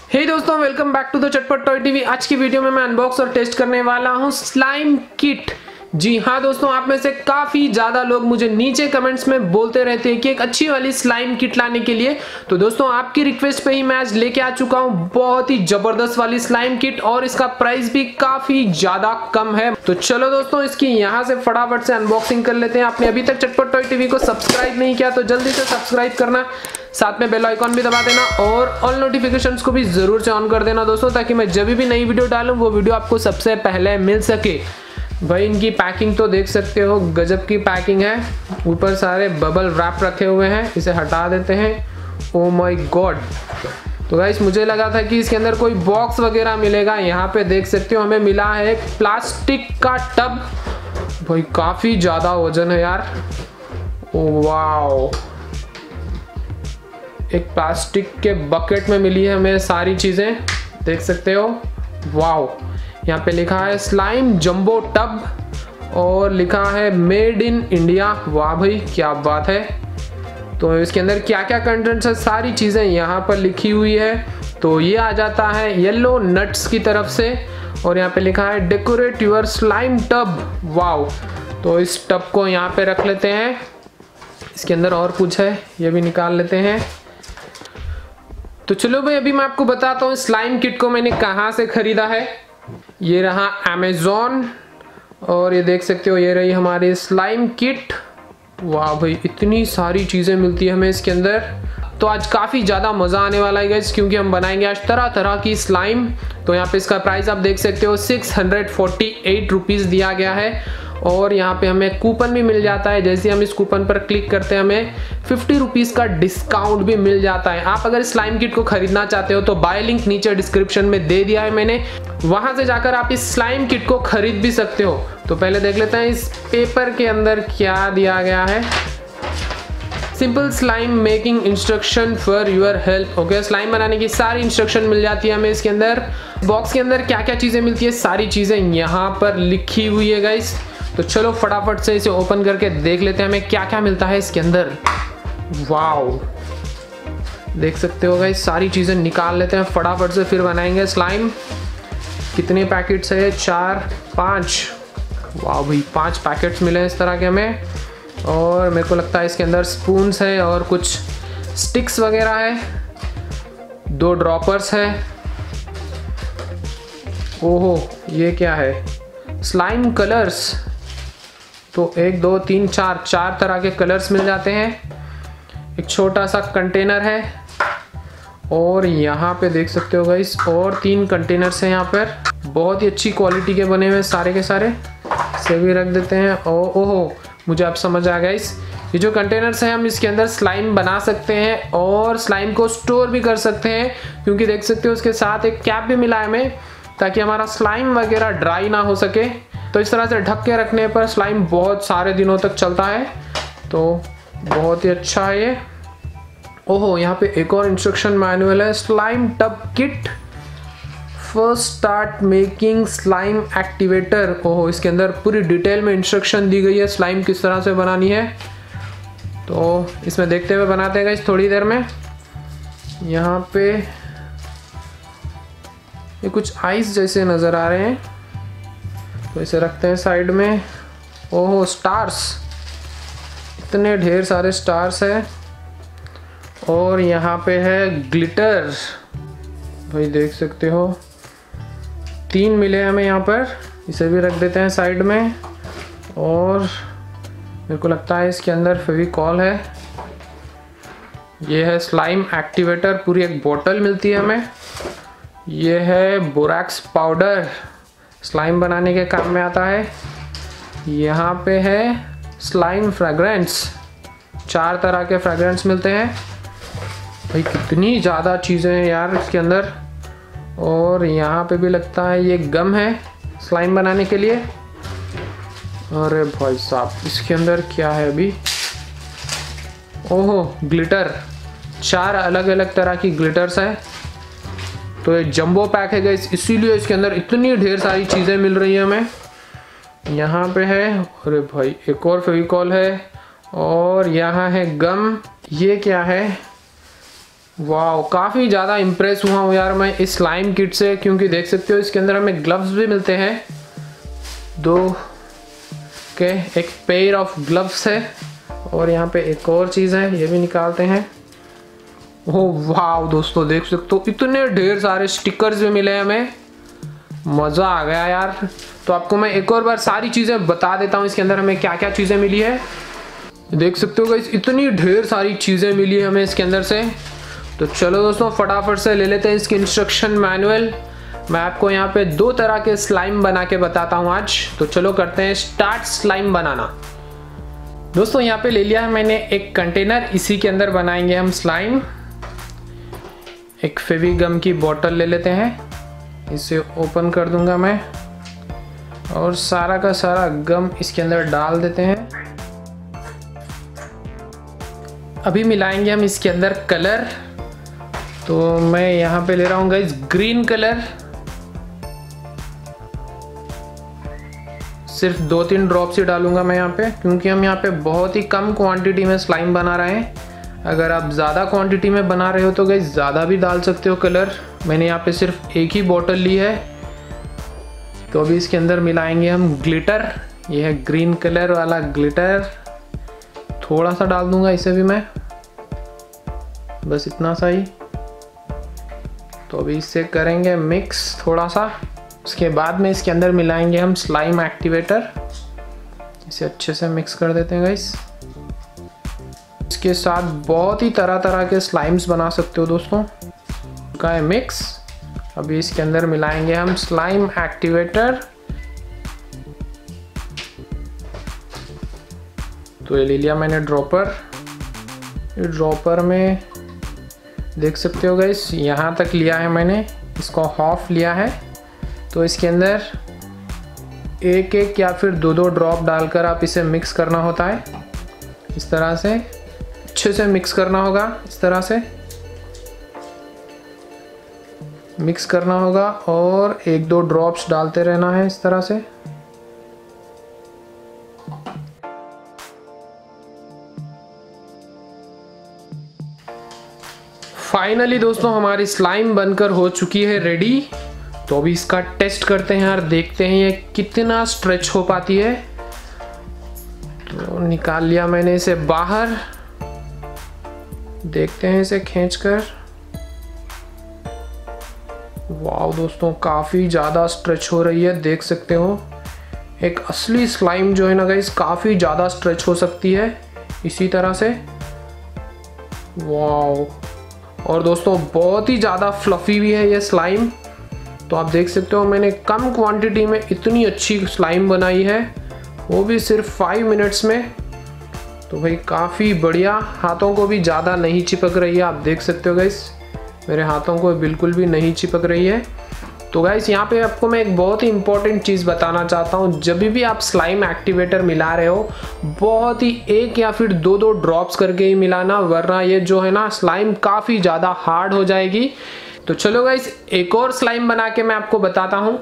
हे दोस्तों, welcome back to the Chatpat toy TV. आज की वीडियो में मैं अनबॉक्स और टेस्ट करने वाला हूं स्लाइम किट। जी हाँ दोस्तों, आप में से काफी ज्यादा लोग मुझे नीचे कमेंट्स में बोलते रहते हैं कि एक अच्छी वाली स्लाइम किट लाने के लिए। तो दोस्तों, आपकी रिक्वेस्ट पे ही मैं आज लेके आ चुका हूँ बहुत ही जबरदस्त वाली स्लाइम किट, और इसका प्राइस भी काफी ज्यादा कम है। तो चलो दोस्तों, इसकी यहाँ से फटाफट से अनबॉक्सिंग कर लेते हैं। आपने अभी तक चटपट टॉय टीवी को सब्सक्राइब नहीं किया तो जल्दी से सब्सक्राइब करना, साथ में बेल आइकॉन भी दबा देना और ऑल नोटिफिकेशंस को भी जरूर से ऑन कर देना दोस्तों, ताकि मैं जब भी नई वीडियो डालूं वो वीडियो आपको सबसे पहले मिल सके। भाई, इनकी पैकिंग तो देख सकते हो, गजब की पैकिंग है। ऊपर सारे बबल रैप रखे हुए हैं, इसे हटा देते हैं। Oh my god. तो गाइस, मुझे लगा था कि इसके अंदर कोई बॉक्स वगैरह मिलेगा। यहाँ पे देख सकते हो हमें मिला है एक प्लास्टिक का टब। भाई, काफी ज्यादा वजन है यार। ओ वाओ, एक प्लास्टिक के बकेट में मिली है हमें सारी चीजें, देख सकते हो। वाओ, यहाँ पे लिखा है स्लाइम जंबो टब और लिखा है मेड इन इंडिया। वाह भाई, क्या बात है। तो इसके अंदर क्या क्या कंटेंट्स है, सारी चीजें यहाँ पर लिखी हुई है। तो ये आ जाता है येलो नट्स की तरफ से, और यहाँ पे लिखा है decorate your slime tub. Wow, तो इस टब को यहाँ पे रख लेते हैं। इसके अंदर और कुछ है, ये भी निकाल लेते हैं। तो चलो भाई, अभी मैं आपको बताता हूँ स्लाइम किट को मैंने कहाँ से खरीदा है। ये रहा अमेज़न, और ये देख सकते हो ये रही हमारी स्लाइम किट। वाह भाई, इतनी सारी चीज़ें मिलती है हमें इसके अंदर। तो आज काफ़ी ज़्यादा मज़ा आने वाला है गाइस, क्योंकि हम बनाएंगे आज तरह तरह की स्लाइम। तो यहाँ पे इसका प्राइस आप देख सकते हो 648 रुपीज़ दिया गया है, और यहाँ पे हमें कूपन भी मिल जाता है। जैसे हम इस कूपन पर क्लिक करते हैं हमें 50 रुपीज़ का डिस्काउंट भी मिल जाता है। आप अगर स्लाइम किट को खरीदना चाहते हो तो बाय लिंक नीचे डिस्क्रिप्शन में दे दिया है मैंने, वहां से जाकर आप इस स्लाइम किट को खरीद भी सकते हो। तो पहले देख लेते हैं इस पेपर के अंदर क्या दिया गया है। Simple slime making instruction for your help. Okay, slime बनाने की सारी इंस्ट्रक्शन मिल जाती है हमें इसके अंदर। बॉक्स के अंदर क्या क्या चीज़ें मिलती है, सारी चीज़ें यहाँ पर लिखी हुई है गाइस। तो चलो फटाफट से इसे ओपन करके देख लेते हैं हमें क्या क्या मिलता है इसके अंदर। वाओ, देख सकते हो गाइस, सारी चीज़ें निकाल लेते हैं फटाफट से, फिर बनाएंगे स्लाइम। कितने पैकेट्स है? 4 5। वाह भाई, 5 पैकेट्स मिले हैं इस तरह के हमें। और मेरे को लगता है इसके अंदर स्पून्स है और कुछ स्टिक्स वगैरह है, 2 ड्रॉपर्स है। ओहो, ये क्या है? Slime colours. तो 1 2 3 4 तरह के कलर्स मिल जाते हैं। एक छोटा सा कंटेनर है, और यहाँ पे देख सकते हो गाइस और 3 कंटेनर्स हैं यहाँ पर, बहुत ही अच्छी क्वालिटी के बने हुए सारे के सारे। इसे भी रख देते हैं। ओहो, मुझे अब समझ आ गया। ये जो कंटेनर्स हैं, हम इसके अंदर स्लाइम बना सकते हैं और स्लाइम को स्टोर भी कर सकते हैं, क्योंकि देख सकते हो उसके साथ एक कैप भी मिला है हमें, ताकि हमारा स्लाइम वगैरह ड्राई ना हो सके। तो इस तरह से ढक के रखने पर स्लाइम बहुत सारे दिनों तक चलता है, तो बहुत ही अच्छा है ये। ओहो, यहाँ पे एक और इंस्ट्रक्शन मैनुअल है, slime tub kit first start making slime activator. ओहो, इसके अंदर पूरी डिटेल में इंस्ट्रक्शन दी गई है स्लाइम किस तरह से बनानी है। तो इसमें देखते हुए बनाते हैं गाइस थोड़ी देर में। यहाँ पे ये कुछ आइस जैसे नज़र आ रहे हैं, तो इसे रखते हैं साइड में। ओहो, स्टार्स, इतने ढेर सारे स्टार्स है। और यहाँ पे है ग्लिटर। भाई देख सकते हो 3 मिले हमें यहाँ पर, इसे भी रख देते हैं साइड में। और मेरे को लगता है इसके अंदर फेविकॉल है। ये है स्लाइम एक्टिवेटर, पूरी एक बोतल मिलती है हमें। ये है बोरैक्स पाउडर, स्लाइम बनाने के काम में आता है। यहाँ पे है स्लाइम फ्रेग्रेंस, 4 तरह के फ्रेग्रेंस मिलते हैं। भाई, कितनी ज़्यादा चीज़ें हैं यार इसके अंदर। और यहाँ पे भी लगता है ये गम है स्लाइम बनाने के लिए। अरे भाई साहब, इसके अंदर क्या है अभी? ओहो, ग्लिटर, 4 अलग अलग तरह की ग्लिटर्स है। तो ये जंबो पैक है गाइस, इसीलिए इसके अंदर इतनी ढेर सारी चीज़ें मिल रही हैं हमें। यहाँ पे है, अरे भाई एक और फेविकॉल है, और यहाँ है गम। ये क्या है? वाह, काफ़ी ज़्यादा इम्प्रेस हुआ हूँ यार मैं इस स्लाइम किट से, क्योंकि देख सकते हो इसके अंदर हमें ग्लव्स भी मिलते हैं, 2 के एक पेयर ऑफ ग्लव्स है, और यहाँ पे एक और चीज़ है, ये भी निकालते हैं। ओह वाह दोस्तों, देख सकते हो इतने ढेर सारे स्टिकर्स भी मिले हमें, मज़ा आ गया यार। तो आपको मैं एक और बार सारी चीज़ें बता देता हूँ इसके अंदर हमें क्या क्या चीज़ें मिली है। देख सकते हो गाइस, इतनी ढेर सारी चीज़ें मिली है हमें इसके अंदर से। तो चलो दोस्तों फटाफट से ले लेते हैं इसकी इंस्ट्रक्शन मैनुअल। मैं आपको यहाँ पे 2 तरह के स्लाइम बना के बताता हूँ आज। तो चलो करते हैं स्टार्ट स्लाइम बनाना। दोस्तों यहाँ पे ले लिया है मैंने एक कंटेनर, इसी के अंदर बनाएंगे हम स्लाइम। एक फेविगम की बोतल ले लेते हैं, इसे ओपन कर दूंगा मैं, और सारा का सारा गम इसके अंदर डाल देते हैं। अभी मिलाएंगे हम इसके अंदर कलर। तो मैं यहाँ पे ले रहा हूँ गाइस ग्रीन कलर, सिर्फ 2-3 ड्रॉप्स ही डालूंगा मैं यहाँ पे, क्योंकि हम यहाँ पे बहुत ही कम क्वांटिटी में स्लाइम बना रहे हैं। अगर आप ज़्यादा क्वांटिटी में बना रहे हो तो गाइस ज़्यादा भी डाल सकते हो कलर। मैंने यहाँ पे सिर्फ एक ही बोतल ली है। तो अभी इसके अंदर मिलाएंगे हम ग्लिटर, ये है ग्रीन कलर वाला ग्लिटर, थोड़ा सा डाल दूंगा इसे भी मैं, बस इतना सा ही। तो अभी इससे करेंगे मिक्स थोड़ा सा। उसके बाद में इसके अंदर मिलाएंगे हम स्लाइम एक्टिवेटर, इसे अच्छे से मिक्स कर देते हैं गाइस। इसके साथ बहुत ही तरह तरह के स्लाइम्स बना सकते हो दोस्तों। का है मिक्स। अभी इसके अंदर मिलाएंगे हम स्लाइम एक्टिवेटर। तो ये ले लिया मैंने ड्रॉपर। ड्रॉपर में देख सकते हो गाइस, यहाँ तक लिया है मैंने, इसको हाफ लिया है। तो इसके अंदर 1-1 या फिर 2-2 ड्रॉप डालकर आप इसे मिक्स करना होता है। इस तरह से अच्छे से मिक्स करना होगा, इस तरह से मिक्स करना होगा, और 1-2 ड्रॉप्स डालते रहना है इस तरह से। फाइनली दोस्तों हमारी स्लाइम बनकर हो चुकी है रेडी। तो अभी इसका टेस्ट करते हैं यार, देखते हैं ये कितना स्ट्रेच हो पाती है। तो निकाल लिया मैंने इसे बाहर, देखते हैं इसे खींचकर। वाह दोस्तों, काफ़ी ज़्यादा स्ट्रेच हो रही है, देख सकते हो। एक असली स्लाइम जो है ना गाइस, काफ़ी ज़्यादा स्ट्रेच हो सकती है इसी तरह से। वाह, और दोस्तों बहुत ही ज़्यादा फ्लफी भी है ये स्लाइम। तो आप देख सकते हो मैंने कम क्वांटिटी में इतनी अच्छी स्लाइम बनाई है, वो भी सिर्फ 5 मिनट्स में। तो भाई काफ़ी बढ़िया, हाथों को भी ज़्यादा नहीं चिपक रही है। आप देख सकते हो गाइस, मेरे हाथों को बिल्कुल भी नहीं चिपक रही है। तो गाइस यहाँ पे आपको मैं एक बहुत ही इंपॉर्टेंट चीज़ बताना चाहता हूँ। जब भी आप स्लाइम एक्टिवेटर मिला रहे हो, बहुत ही 1 या फिर 2-2 ड्रॉप्स करके ही मिलाना, वरना ये जो है ना स्लाइम काफ़ी ज़्यादा हार्ड हो जाएगी। तो चलो गाइस एक और स्लाइम बना के मैं आपको बताता हूँ।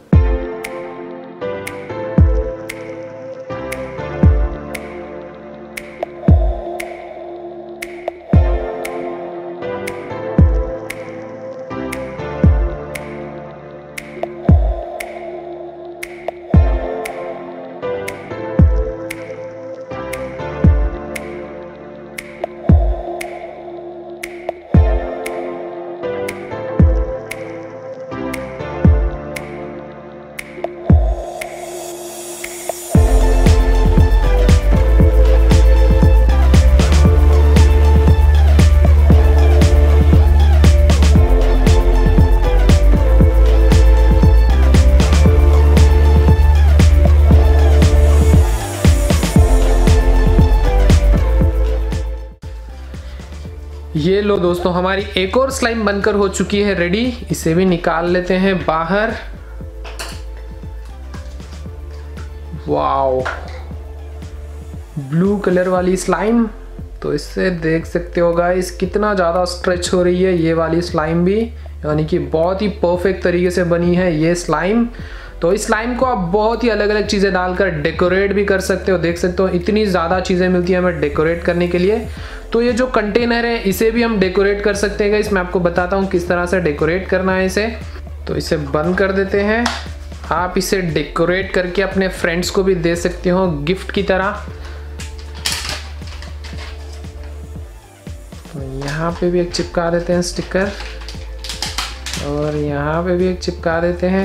ये लो दोस्तों, हमारी एक और स्लाइम बनकर हो चुकी है रेडी। इसे भी निकाल लेते हैं बाहर। वाओ, ब्लू कलर वाली स्लाइम। तो इससे देख सकते हो गाइस कितना ज़्यादा स्ट्रेच हो रही है ये वाली स्लाइम भी, यानी कि बहुत ही परफेक्ट तरीके से बनी है ये स्लाइम। तो इस स्लाइम को आप बहुत ही अलग अलग चीज़ें डालकर डेकोरेट भी कर सकते हो। देख सकते हो इतनी ज़्यादा चीज़ें मिलती है हमें डेकोरेट करने के लिए। तो ये जो कंटेनर है इसे भी हम डेकोरेट कर सकते हैं गाइस। मैं आपको बताता हूँ किस तरह से डेकोरेट करना है इसे। तो इसे बंद कर देते हैं। आप इसे डेकोरेट करके अपने फ्रेंड्स को भी दे सकते हो गिफ्ट की तरह। तो यहाँ पे भी एक चिपका देते हैं स्टिकर और यहाँ पे भी एक चिपका देते हैं।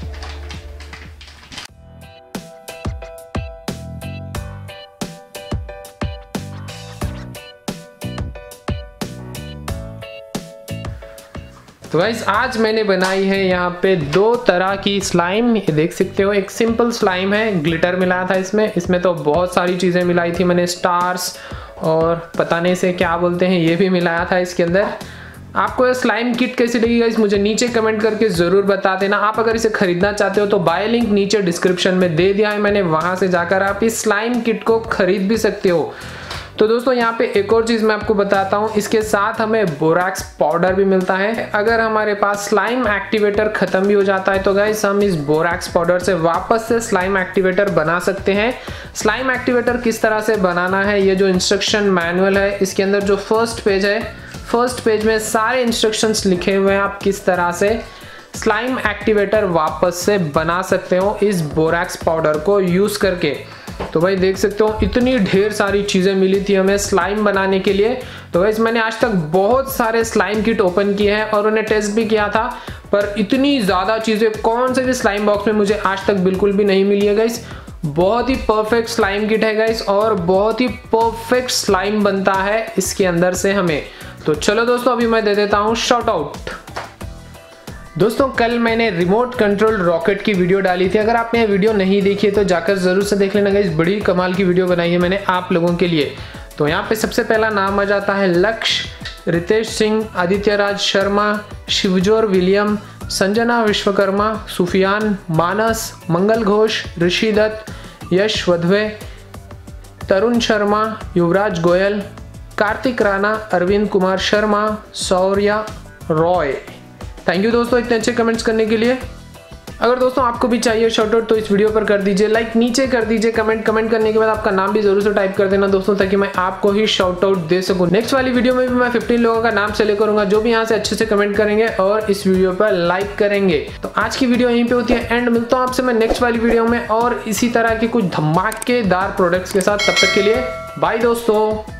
तो गाइस आज मैंने बनाई है यहाँ पे 2 तरह की स्लाइम। देख सकते हो, एक सिंपल स्लाइम है, ग्लिटर मिलाया था इसमें तो बहुत सारी चीज़ें मिलाई थी मैंने, स्टार्स और पता नहीं से क्या बोलते हैं ये भी मिलाया था इसके अंदर। आपको ये स्लाइम किट कैसी लगी गाइस मुझे नीचे कमेंट करके ज़रूर बता देना। आप अगर इसे खरीदना चाहते हो तो बाय लिंक नीचे डिस्क्रिप्शन में दे दिया है मैंने, वहाँ से जाकर आप इस स्लाइम किट को खरीद भी सकते हो। तो दोस्तों यहाँ पे एक और चीज़ मैं आपको बताता हूँ, इसके साथ हमें बोरैक्स पाउडर भी मिलता है। अगर हमारे पास स्लाइम एक्टिवेटर खत्म भी हो जाता है तो गाइस हम इस बोरैक्स पाउडर से वापस से स्लाइम एक्टिवेटर बना सकते हैं। स्लाइम एक्टिवेटर किस तरह से बनाना है, ये जो इंस्ट्रक्शन मैनुअल है इसके अंदर जो फर्स्ट पेज है, फर्स्ट पेज में सारे इंस्ट्रक्शंस लिखे हुए हैं, आप किस तरह से स्लाइम एक्टिवेटर वापस से बना सकते हो इस बोरैक्स पाउडर को यूज़ करके। तो भाई देख सकते हो इतनी ढेर सारी चीज़ें मिली थी हमें स्लाइम बनाने के लिए। तो भाई मैंने आज तक बहुत सारे स्लाइम किट ओपन किए हैं और उन्हें टेस्ट भी किया था, पर इतनी ज़्यादा चीज़ें कौन से भी स्लाइम बॉक्स में मुझे आज तक बिल्कुल भी नहीं मिली है गाइस। बहुत ही परफेक्ट स्लाइम किट है गाइस और बहुत ही परफेक्ट स्लाइम बनता है इसके अंदर से हमें। तो चलो दोस्तों अभी मैं दे देता हूँ शॉट आउट। दोस्तों कल मैंने रिमोट कंट्रोल रॉकेट की वीडियो डाली थी, अगर आपने ये वीडियो नहीं देखी है तो जाकर जरूर से देख लेना गाइस, बड़ी कमाल की वीडियो बनाई है मैंने आप लोगों के लिए। तो यहाँ पे सबसे पहला नाम आ जाता है Lakshya, Ritesh Singh, Aditya Raj Sharma, Shivjor William, Sanjana Vishwakarma, Sufiyan, Manas, Mangal Ghosh, Rishi Dutt, Yash Wadhwe, Tarun Sharma, Yuvraj Goyal, Kartik Rana, Arvind Kumar Sharma, Shaurya Roy. Thank you दोस्तों इतने अच्छे कमेंट्स करने के लिए। अगर दोस्तों आपको भी चाहिए शॉर्ट आउट तो इस वीडियो पर कर दीजिए लाइक, नीचे कर दीजिए कमेंट करने के बाद आपका नाम भी जरूर से टाइप कर देना दोस्तों, ताकि मैं आपको ही शॉर्ट आउट दे सकूं। नेक्स्ट वाली वीडियो में भी मैं 15 लोगों का नाम सेलेक्ट करूंगा जो भी यहाँ से अच्छे से कमेंट करेंगे और इस वीडियो पर लाइक करेंगे। तो आज की वीडियो यहीं पे होती है एंड, मिलता हूँ आपसे मैं नेक्स्ट वाली वीडियो में और इसी तरह के कुछ धमाकेदार प्रोडक्ट्स के साथ। तब तक के लिए बाय दोस्तों।